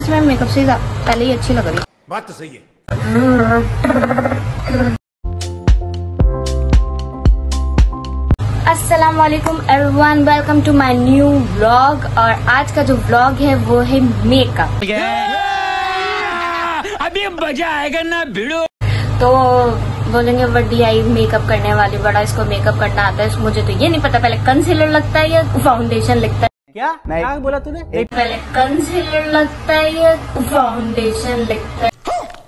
मैं मेकअप से पहले ही अच्छी लग रही है। बात तो सही है। अस्सलाम वालेकुम everyone, welcome to my new vlog. और आज का जो व्लॉग है वो है मेकअप। अभी मजा आएगा ना भिड़ो। तो बोलेंगे बड़ी आई मेकअप करने वाली, बड़ा इसको मेकअप करना आता है। मुझे तो ये नहीं पता पहले कंसीलर लगता है या फाउंडेशन लगता है। क्या बोला तूने? पहले कंसीलर लगता है या फाउंडेशन लगता है।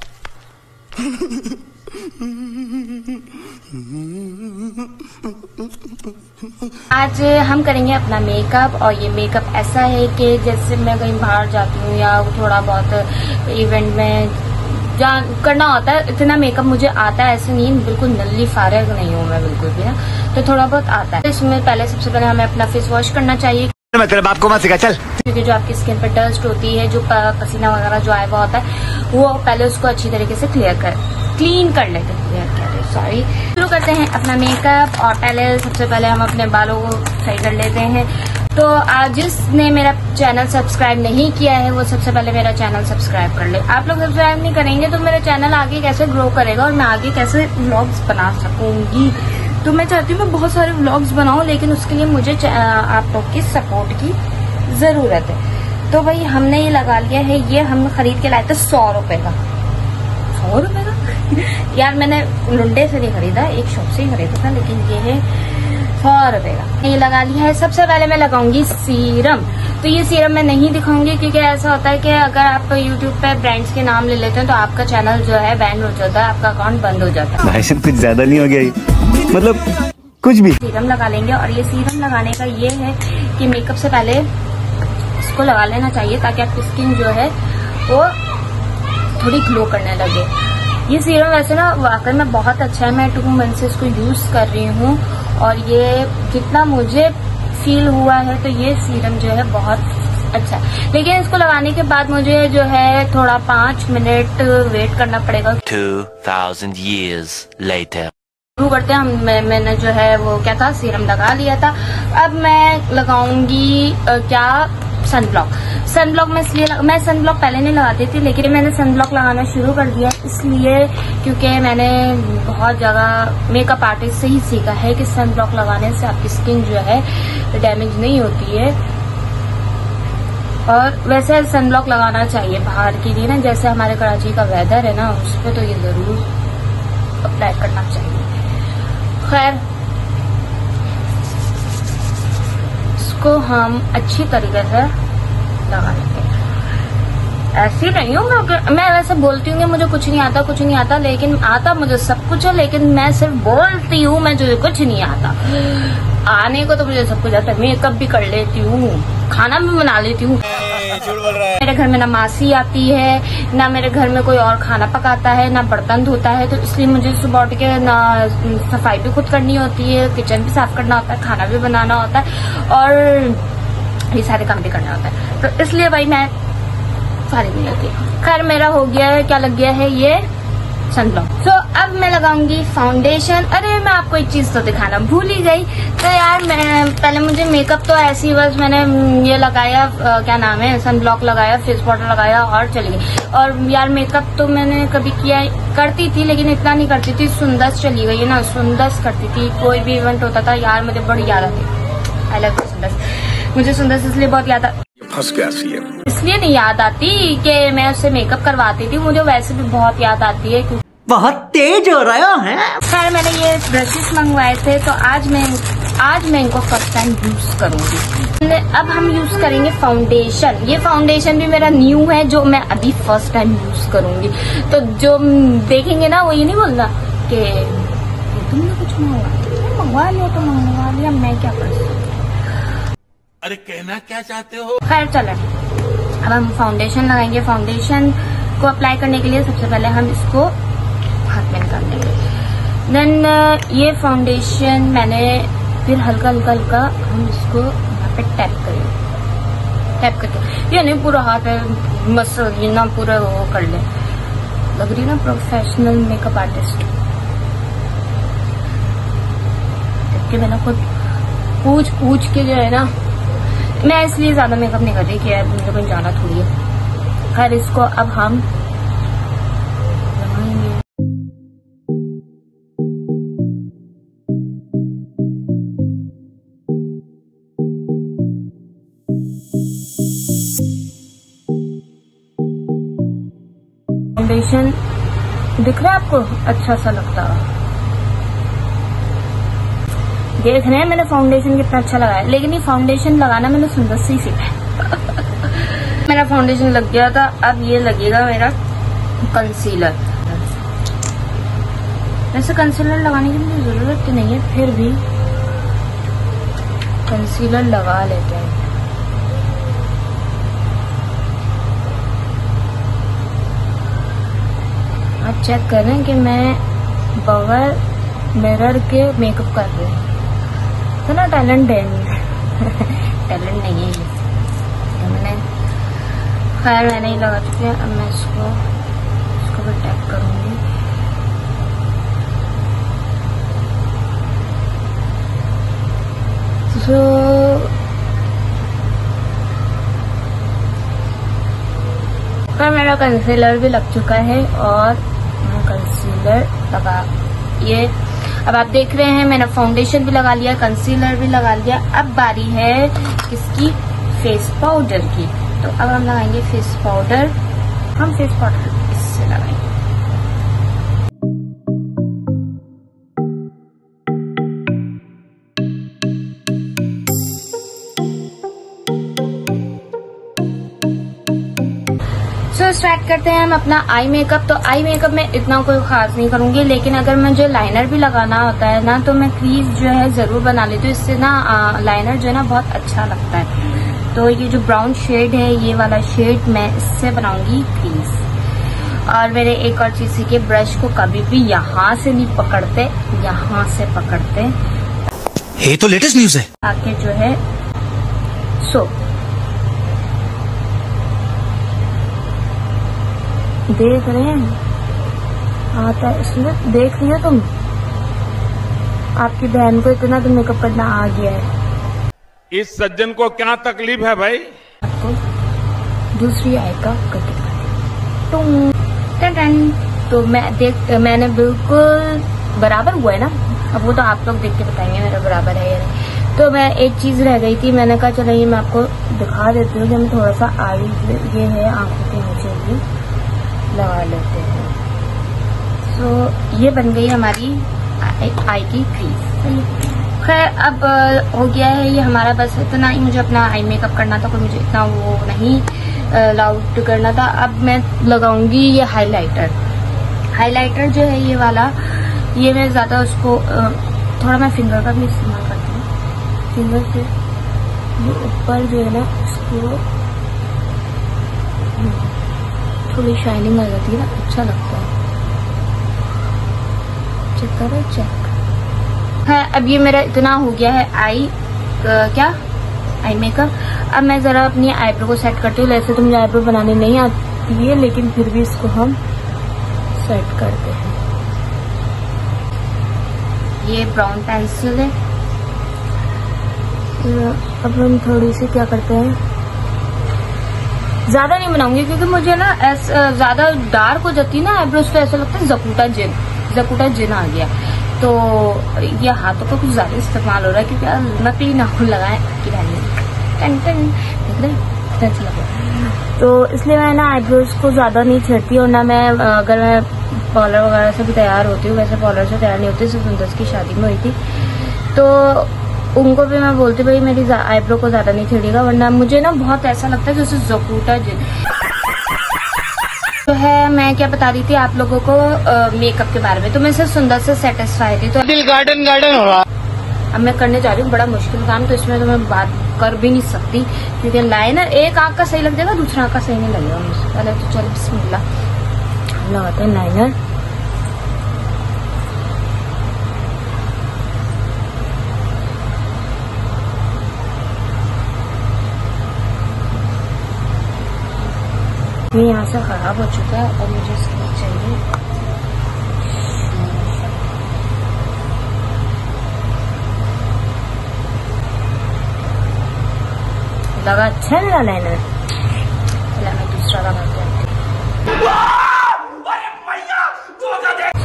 आज हम करेंगे अपना मेकअप, और ये मेकअप ऐसा है कि जैसे मैं कहीं बाहर जाती हूँ या थोड़ा बहुत इवेंट में करना होता है, इतना मेकअप मुझे आता है। ऐसे नहीं, बिल्कुल नल्ली फारिग नहीं हूँ मैं बिल्कुल भी ना, तो थोड़ा बहुत आता है। इसमें सबसे पहले हमें अपना फेस वॉश करना चाहिए। मैं तेरे बाप को मत सिखा, चल। क्योंकि जो आपकी स्किन पर डस्ट होती है, जो पसीना वगैरह जो आया हुआ होता है, वो पहले उसको अच्छी तरीके से क्लीन कर लेते हैं। सॉरी, शुरू करते हैं अपना मेकअप। और सबसे पहले हम अपने बालों को सही कर लेते हैं। तो आज जिसने मेरा चैनल सब्सक्राइब नहीं किया है वो सबसे पहले मेरा चैनल सब्सक्राइब कर ले। आप लोग सब्सक्राइब नहीं करेंगे तो मेरा चैनल आगे कैसे ग्रो करेगा और मैं आगे कैसे व्लॉग्स बना सकूंगी। तो मैं चाहती हूँ मैं बहुत सारे व्लॉग्स बनाऊं, लेकिन उसके लिए मुझे आप लोग की सपोर्ट की जरूरत है। तो भाई हमने ये लगा लिया है, ये हम खरीद के लाए थे 100 रुपए का। 100 रुपए का यार, मैंने लुंडे से नहीं खरीदा, एक शॉप से ही खरीदा था, लेकिन ये है 100 रुपए का। ये लगा लिया है। सबसे पहले मैं लगाऊंगी सीरम। तो ये सीरम मैं नहीं दिखाऊंगी क्योंकि ऐसा होता है कि अगर आप YouTube पे ब्रांड्स के नाम ले लेते हैं तो आपका चैनल जो है बैन हो जाता है, आपका अकाउंट बंद हो जाता है। भाई साहब कुछ ज्यादा नहीं हो गया, मतलब कुछ भी। सीरम लगा लेंगे, और ये सीरम लगाने का ये है कि मेकअप से पहले इसको लगा लेना चाहिए ताकि आपकी स्किन जो है वो थोड़ी ग्लो करने लगे। ये सीरम वैसे ना वाकई में बहुत अच्छा है। मैं 2 मंथ से इसको यूज कर रही हूँ, और ये जितना मुझे फील हुआ है तो ये सीरम जो है बहुत अच्छा है। लेकिन इसको लगाने के बाद मुझे जो है थोड़ा 5 मिनट वेट करना पड़ेगा। 2000 years later। शुरू करते हैं हम। मैंने जो है वो क्या था, सीरम लगा लिया था। अब मैं लगाऊंगी सनब्लॉक। सनब्लॉक में इसलिए मैं सनब्लॉक पहले नहीं लगाती थी, लेकिन मैंने सनब्लॉक लगाना शुरू कर दिया इसलिए क्योंकि मैंने बहुत जगह मेकअप आर्टिस्ट से ही सीखा है कि सनब्लॉक लगाने से आपकी स्किन जो है डैमेज नहीं होती है। और वैसे सनब्लॉक लगाना चाहिए बाहर के लिए ना, जैसे हमारे कराची का वेदर है ना, उस पर तो ये जरूर अप्लाई करना चाहिए। खैर, इसको हम अच्छी तरीके से लगा लेंगे। ऐसी नहीं हूँ मैं वैसे बोलती हूँ कि मुझे कुछ नहीं आता, लेकिन आता मुझे सब कुछ है, लेकिन मैं सिर्फ बोलती हूँ मुझे कुछ नहीं आता। आने को तो मुझे सब कुछ आता है। मेकअप भी कर लेती हूँ, खाना भी बना लेती हूँ। मेरे घर में ना मासी आती है, ना मेरे घर में कोई और खाना पकाता है, ना बर्तन धोता है, तो इसलिए मुझे सुबह उठ के ना सफाई भी खुद करनी होती है, किचन भी साफ करना होता है, खाना भी बनाना होता है, और ये सारे काम भी करना होता है। तो इसलिए भाई मैं सारी नहीं होती। खैर, मेरा हो गया है, क्या लग गया है, ये सनब्लॉक। तो अब मैं लगाऊंगी फाउंडेशन। अरे मैं आपको एक चीज तो दिखाना भूल ही गई। तो यार मैं पहले मुझे मेकअप तो ऐसी बस मैंने ये लगाया, क्या नाम है, सनब्लॉक लगाया, फेस पाउडर लगाया और चली गई। और यार मेकअप तो मैंने कभी किया करती थी, लेकिन इतना नहीं करती थी। सुंदस चली गई है ना, सुंदस करती थी। कोई भी इवेंट होता था यार, मुझे बड़ी याद आती। I love Sundas. मुझे सुंदस इसलिए बहुत याद आती, इसलिए नहीं याद आती कि मैं उससे मेकअप करवाती थी, मुझे वैसे भी बहुत याद आती है। बहुत तेज हो रहा है। खैर, मैंने ये ब्रशेस मंगवाए थे, तो आज मैं इनको फर्स्ट टाइम यूज करूंगी। अब हम यूज करेंगे फाउंडेशन। ये फाउंडेशन भी मेरा न्यू है, जो मैं अभी फर्स्ट टाइम यूज करूंगी। तो जो देखेंगे ना वो ये नहीं बोलना कि तुमने कुछ मंगवा लिया तो मंगवा लिया, मैं क्या कर सकती। अरे कहना क्या चाहते हो? खैर चले, अब हम फाउंडेशन लगाएंगे। फाउंडेशन को अप्लाई करने के लिए सबसे पहले हम इसको हाथ में निकाल देंगे। देन ये फाउंडेशन मैंने फिर हल्का हम इसको यहाँ पे टैप करके, ये नहीं पूरा हाथ है मसल, ये ना पूरा वो कर ले। लग रही ना प्रोफेशनल मेकअप आर्टिस्ट। देखिए मैंने खुद पूछ के जो है ना, मैं इसलिए ज्यादा मेकअप नहीं कर रही कि यार मुझे कहीं जाना थोड़ी है। खैर इसको अब हम लगाएंगे। फाउंडेशन दिख रहा है आपको, अच्छा सा लगता है। देख रहे हैं मैंने फाउंडेशन कितना अच्छा लगाया, लेकिन ये फाउंडेशन लगाना मैंने सुंदर से ही सीखा है। मेरा फाउंडेशन लग गया था, अब ये लगेगा मेरा कंसीलर। वैसे कंसीलर लगाने की मुझे जरूरत तो नहीं है, फिर भी कंसीलर लगा लेते हैं। आप चेक करें कि मैं बगैर मिरर के मेकअप कर रही हूँ। इतना टैलेंट है टैलेंट नहीं है ये तो मैंने, खैर मैंने ही लगा चुकी है। अब मैं इसको भी टैप करूंगी। तो मेरा कंसीलर भी लग चुका है और मैं कंसीलर लगा ये, अब आप देख रहे हैं मैंने फाउंडेशन भी लगा लिया, कंसीलर भी लगा लिया। अब बारी है किसकी, फेस पाउडर की। तो अब हम लगाएंगे फेस पाउडर। हम फेस पाउडर इससे लगाएंगे। स्टार्ट करते हैं हम अपना आई मेकअप। तो आई मेकअप में इतना कोई खास नहीं करूंगी, लेकिन अगर मुझे लाइनर भी लगाना होता है ना तो मैं क्रीज जो है जरूर बना लेती हूँ। इससे ना लाइनर जो है ना बहुत अच्छा लगता है। तो ये जो ब्राउन शेड है, ये वाला शेड मैं इससे बनाऊंगी क्रीज। और मेरे एक और चीज के ब्रश को कभी भी यहाँ से नहीं पकड़ते, यहाँ से पकड़ते। ये तो लेटेस्ट न्यूज है। आके जो है देख रहे हैं आता है, इसलिए देख रही हो तुम। आपकी बहन को इतना तो मेकअप करना आ गया है। इस सज्जन को क्या तकलीफ है भाई? आपको दूसरी आई का कटिंग तो मैंने बिल्कुल बराबर हुआ है ना। अब वो तो आप लोग देख के बताएंगे मेरा बराबर है या नहीं। तो मैं एक चीज रह गई थी, मैंने कहा चलो ये मैं आपको दिखा देती हूँ। जब मैं थोड़ा सा आई, ये है आंखों के नीचे भी लगा लेते हैं। ये बन गई हमारी आई की क्रीज। खैर अब हो गया है ये हमारा, बस इतना ही मुझे अपना आई मेकअप करना था, कोई मुझे इतना वो नहीं लाउड करना था। अब मैं लगाऊंगी ये हाइलाइटर। हाइलाइटर जो है ये वाला, ये मैं ज्यादा उसको थोड़ा मैं फिंगर का भी इस्तेमाल करती हूँ। फिंगर से ये ऊपर जो है ना इसको थोड़ी शाइनिंग आ जाती है ना, अच्छा लगता है। चेक करो, चेक है। अब ये मेरा इतना हो गया है आई आई मेकअप। अब मैं जरा अपनी आईब्रो को सेट करती हूँ। वैसे तो मुझे आईब्रो बनाने नहीं आती है, लेकिन फिर भी इसको हम सेट करते हैं। ये ब्राउन पेंसिल है। अब हम थोड़ी सी क्या करते हैं, ज्यादा नहीं बनाऊंगी क्योंकि मुझे ना ज्यादा डार्क हो जाती है ना आईब्रोज पे, ऐसा लगता है जकूटा जिन आ गया। तो ये हाथों का कुछ ज्यादा इस्तेमाल हो रहा है क्योंकि नकली नाखून लगाए तो इसलिए मैं ना आईब्रोज को ज्यादा नहीं छेड़ती। और ना मैं अगर मैं पार्लर वगैरह से भी तैयार होती हूँ, वैसे पार्लर से तैयार नहीं होती, सिर्फ सुंदर की शादी में हुई थी तो उनको भी मैं बोलती भाई मेरी आईब्रो को ज्यादा नहीं छेड़ेगा, वरना मुझे ना बहुत ऐसा लगता है जैसे जकूटा जिन तो है। मैं क्या बता रही थी आप लोगों को मेकअप के बारे में, तो मैं सिर्फ सुंदर से सेटिस्फाई थी। तो दिल गार्डन हो रहा। अब मैं करने जा रही हूँ बड़ा मुश्किल काम, तो इसमें तो मैं बात कर भी नहीं सकती क्योंकि लाइनर एक आंख का सही लग जाएगा, दूसरा आंख का सही नहीं लगेगा मुझसे। पहले तो चलो बिस्मिल्लाह लगाते हैं लाइनर। ये यहाँ से खराब हो चुका है और मुझे इसके चाहिए लगा अच्छा मेरा लाइनर। मैं दूसरा लगाते हैं।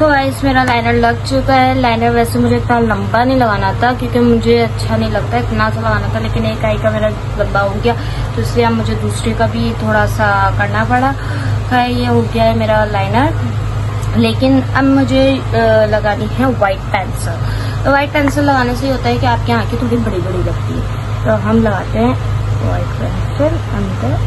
तो गाइस मेरा लाइनर लग चुका है। लाइनर वैसे मुझे इतना लंबा नहीं लगाना था क्योंकि मुझे अच्छा नहीं लगता इतना सा लगाना था, लेकिन एक आई का मेरा लंबा हो गया तो इसलिए अब मुझे दूसरे का भी थोड़ा सा करना पड़ा। खैर ये हो गया है मेरा लाइनर। लेकिन अब मुझे लगानी है व्हाइट पेंसिल। तो व्हाइट पेंसिल लगाने से होता है कि आपकी आंखें थोड़ी बड़ी बड़ी लगती है। तो हम लगाते हैं व्हाइट पेंसिल अंदर।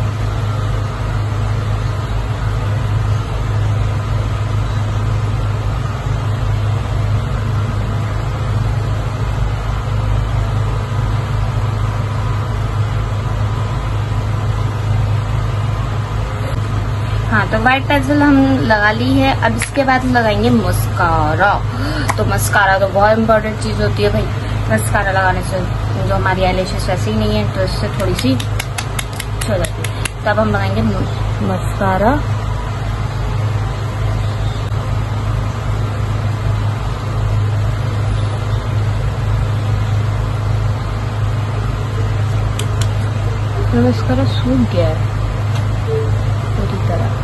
हाँ तो व्हाइट पेंसिल हम लगा ली है। अब इसके बाद लगाएंगे मस्कारा। तो मस्कारा तो बहुत इम्पोर्टेंट चीज होती है भाई। मस्कारा लगाने से जो हमारी आईलैशेस वैसे ही नहीं है तो इससे थोड़ी सी हो जाती है। तब हम लगाएंगे मस्कारा। तो मस्कारा सूख गया है पूरी तरह।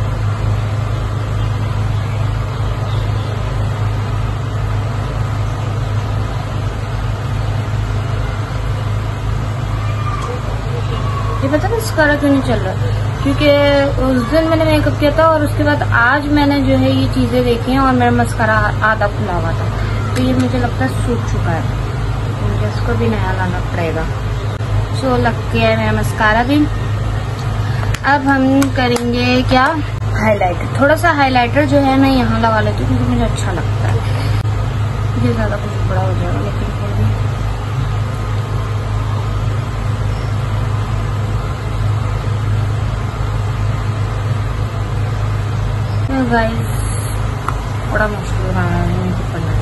ये पता नहीं मस्कारा क्यों नहीं चल रहा, क्योंकि उस दिन मैंने मेकअप किया था और उसके बाद आज मैंने जो है ये चीजें देखी हैं और मेरा मस्कारा आधा खुला हुआ था। तो ये मुझे लगता है सूख चुका है, मुझे इसको भी नया लाना पड़ेगा। सो लग गया है मेरा मस्कारा भी। अब हम करेंगे क्या, हाइलाइटर। थोड़ा सा हाइलाइटर जो है मैं यहाँ लगा लेती हूँ क्योंकि मुझे अच्छा लगता है। ये ज्यादा कुछ बड़ा हो जाएगा लेकिन फिर भी गाइस बड़ा मुश्किल हो रहा है मेकअप करना।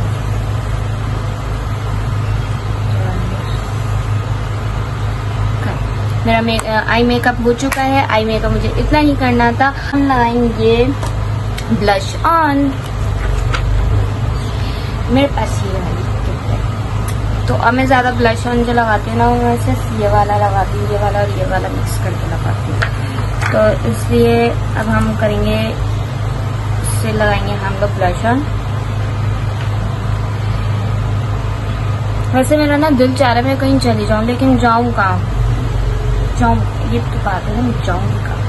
मेरा आई मेकअप हो चुका है। आई मेकअप मुझे इतना ही करना था। हम लगाएंगे ब्लश ऑन। मेरे पास ये है तो अब मैं ज्यादा ब्लश ऑन जो लगाती हूँ ना मैं सिर्फ ये वाला लगाती हूँ, ये वाला और ये वाला मिक्स करके लगाती हूँ। तो इसलिए अब हम करेंगे, इससे लगाएंगे हम लोग ब्लश ऑन। वैसे मेरा ना दिल चाह रहा है मैं कहीं चली जाऊं, लेकिन जाऊं कहाँ, जाऊं ये तो बात है ना, जाऊंगी कहाँ।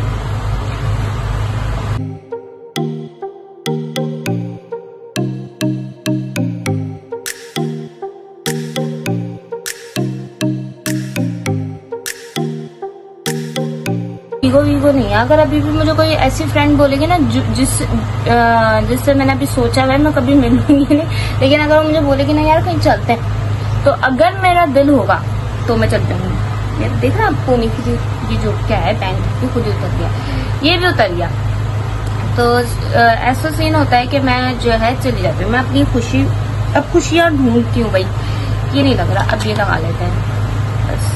ईगो नहीं है। अगर अभी भी मुझे कोई ऐसी फ्रेंड बोलेगी ना जिससे मैंने अभी सोचा है मैं कभी मिलूंगी नहीं, लेकिन अगर वो मुझे बोलेगी ना यार कहीं चलते हैं, तो अगर मेरा दिल होगा तो मैं चल जाऊंगी। ये देख रहा आपको ये जो क्या है पैंट खुद ही उतर गया, ये भी उतर गया। तो ऐसा सीन होता है कि मैं जो है चली जाती हूँ। मैं अपनी खुशी अब खुशियाँ ढूंढती हूँ भाई। ये नहीं लग रहा, अब ये लगा लेते हैं बस।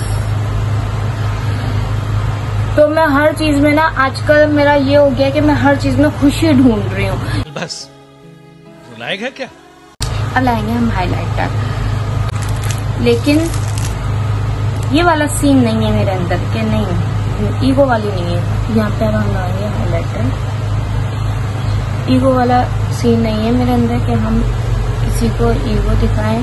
तो मैं हर चीज में ना आजकल मेरा ये हो गया कि मैं हर चीज में खुशी ढूंढ रही हूँ। बस लाएगा क्या। अब लाएंगे हम हाइलाइटर, लेकिन ये वाला सीन नहीं है मेरे अंदर के, नहीं ईगो वाली नहीं है। यहाँ पे हम लाएंगे हाइलाइटर। ईगो वाला सीन नहीं है मेरे अंदर कि हम किसी को ईगो दिखाएं।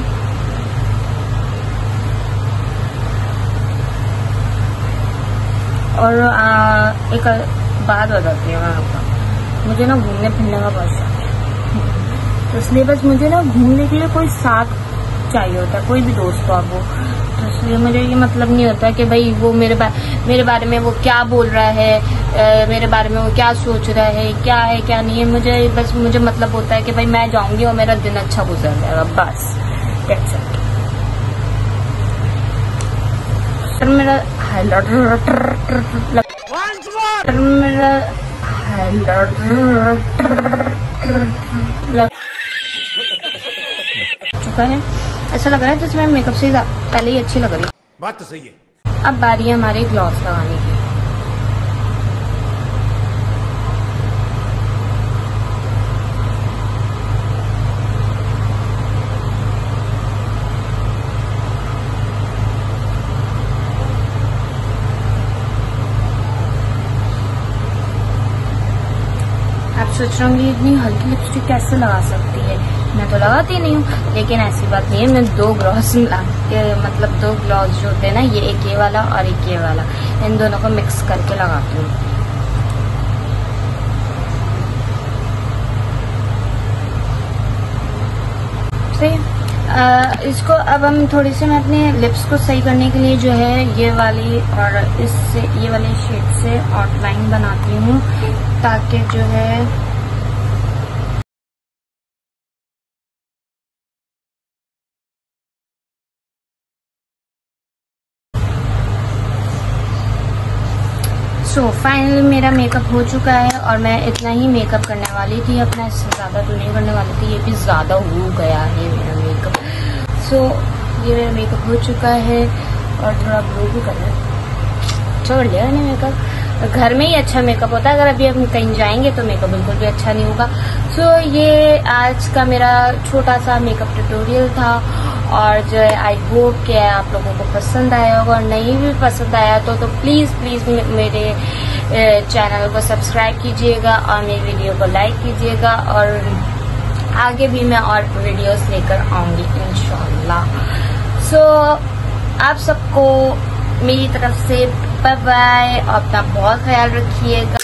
और एक बात बताती हूँ मैं आपको, मुझे ना घूमने फिरने का बहुत शौक है। तो इसलिए बस मुझे ना घूमने के लिए कोई साथ चाहिए होता है, कोई भी दोस्त हो आप वो। तो इसलिए मुझे ये मतलब नहीं होता कि भाई वो मेरे बारे में वो क्या बोल रहा है, मेरे बारे में वो क्या सोच रहा है क्या नहीं है। मुझे मतलब होता है कि भाई मैं जाऊंगी और मेरा दिन अच्छा गुजर जाएगा, बस दैट्स इट। मेरा चुका है। ऐसा लग रहा है जैसे मैं मेकअप से पहले ही अच्छी लग रही है। बात तो सही है। अब बारी है हमारे ग्लॉस लगाने की। सोच रहा हूँ कि इतनी हल्की लिपस्टिक कैसे लगा सकती है, मैं तो लगाती नहीं हूँ। लेकिन ऐसी बात नहीं है, मैं 2 ग्लॉस मतलब 2 ग्लॉस जो होते हैं ना, ये एक ये वाला और एक ये वाला, इन दोनों को मिक्स करके लगाती हूँ। सही। इसको अब हम थोड़ी सी, मैं अपने लिप्स को सही करने के लिए जो है ये वाली और इससे ये वाली शेड से आउटलाइन बनाती हूँ, ताकि जो है फाइनली मेरा मेकअप हो चुका है और मैं इतना ही मेकअप करने वाली थी अपना, इससे ज़्यादा तो नहीं करने वाली थी, ये भी ज़्यादा हो गया है मेरा मेकअप। ये मेरा मेकअप हो चुका है और थोड़ा ब्लो भी करना है, छोड़ लिया मैंने मेकअप। घर में ही अच्छा मेकअप होता है, अगर अभी हम कहीं जाएंगे तो मेकअप बिल्कुल भी अच्छा नहीं होगा। ये आज का मेरा छोटा सा मेकअप ट्यूटोरियल था और जो है आई होप कि आप लोगों को पसंद आया होगा, और नहीं भी पसंद आया तो प्लीज़ मेरे चैनल को सब्सक्राइब कीजिएगा और मेरी वीडियो को लाइक कीजिएगा, और आगे भी मैं और वीडियोस लेकर आऊँगी इंशाल्लाह। आप सबको मेरी तरफ से बाय बाय, अपना बहुत ख्याल रखिएगा।